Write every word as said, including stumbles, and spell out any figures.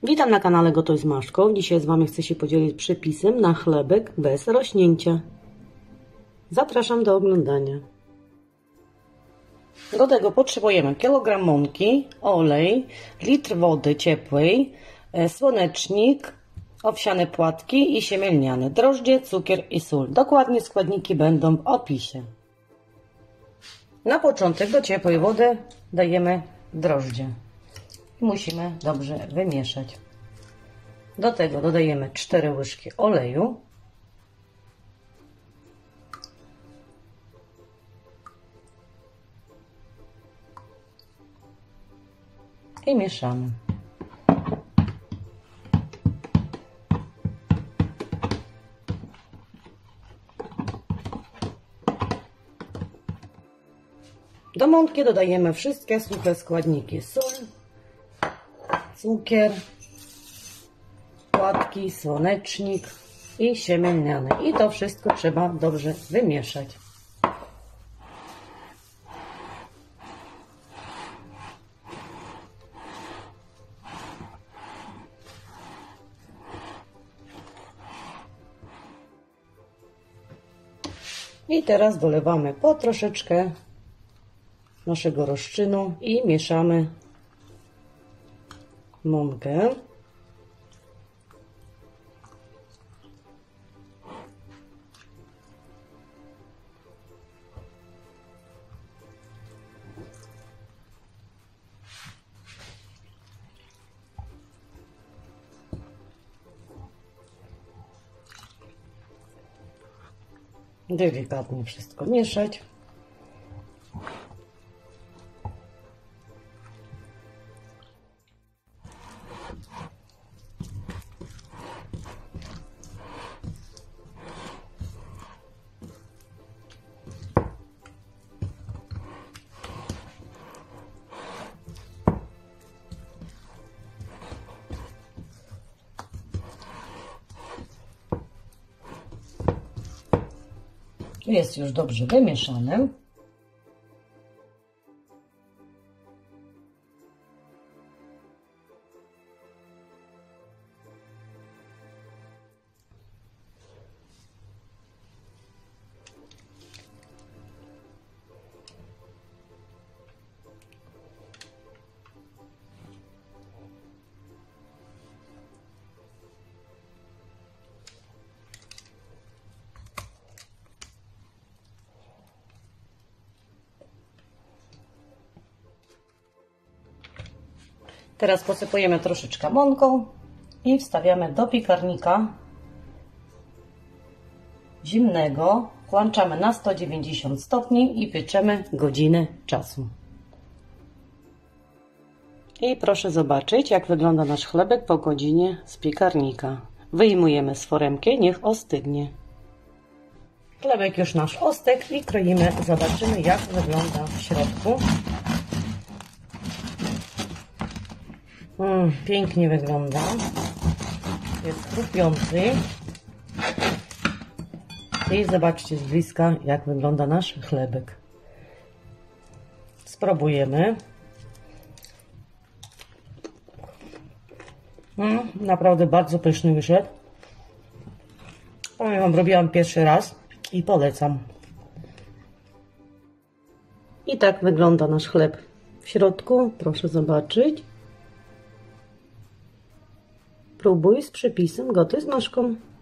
Witam na kanale Gotuj z Maszką. Dzisiaj z Wami chcę się podzielić przepisem na chlebek bez rośnięcia. Zapraszam do oglądania. Do tego potrzebujemy kilogram mąki, olej, litr wody ciepłej, słonecznik, owsiane płatki i siemię lniane, drożdże, cukier i sól. Dokładnie składniki będą w opisie. Na początek do ciepłej wody dajemy drożdże. Musimy dobrze wymieszać. Do tego dodajemy cztery łyżki oleju. I mieszamy. Do mąki dodajemy wszystkie suche składniki: sól, cukier, płatki, słonecznik i siemię lniane. I to wszystko trzeba dobrze wymieszać. I teraz dolewamy po troszeczkę naszego rozczynu i mieszamy mąkę. Delikatnie wszystko mieszać. Jest już dobrze wymieszane. Teraz posypujemy troszeczkę mąką i wstawiamy do piekarnika zimnego. Włączamy na sto dziewięćdziesiąt stopni i pieczemy godzinę czasu. I proszę zobaczyć, jak wygląda nasz chlebek po godzinie z piekarnika. Wyjmujemy z foremki, niech ostygnie. Chlebek już nasz ostygł i kroimy. Zobaczymy, jak wygląda w środku. Mm, pięknie wygląda. Jest chrupiący. I zobaczcie z bliska, jak wygląda nasz chlebek. Spróbujemy. Mm, naprawdę bardzo pyszny wyszedł. Powiem wam, robiłam pierwszy raz i polecam. I tak wygląda nasz chleb w środku. Proszę zobaczyć. Próbuj z przepisem Gotuj z Maszką.